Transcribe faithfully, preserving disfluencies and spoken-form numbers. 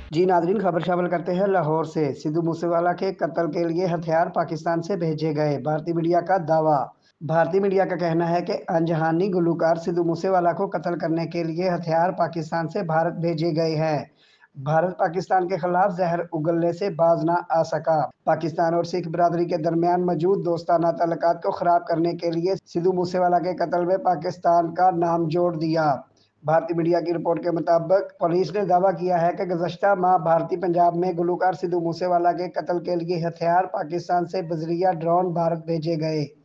जी Nadreen, खबर शामिल करते हैं लाहौर से। सिद्धू मूसेवाला के कत्ल के लिए हथियार पाकिस्तान से भेजे गए, भारतीय मीडिया का दावा। भारतीय मीडिया का कहना है कि अनजहानी गुलूकार सिद्धू मूसेवाला को कत्ल करने के लिए हथियार पाकिस्तान से भारत भेजे गए हैं। भारत पाकिस्तान के खिलाफ जहर उगलने से बाज ना आ सका। पाकिस्तान और सिख बिरादरी के दरमियान मौजूद दोस्ताना ताल्लुकात को खराब करने के लिए सिद्धू मूसेवाला के कत्ल में पाकिस्तान का नाम जोड़ दिया। भारतीय मीडिया की रिपोर्ट के मुताबिक पुलिस ने दावा किया है कि गुज़श्ता माह भारतीय पंजाब में गुलूकार सिद्धू मूसेवाला के कत्ल के लिए हथियार पाकिस्तान से बजरिया ड्रोन भारत भेजे गए।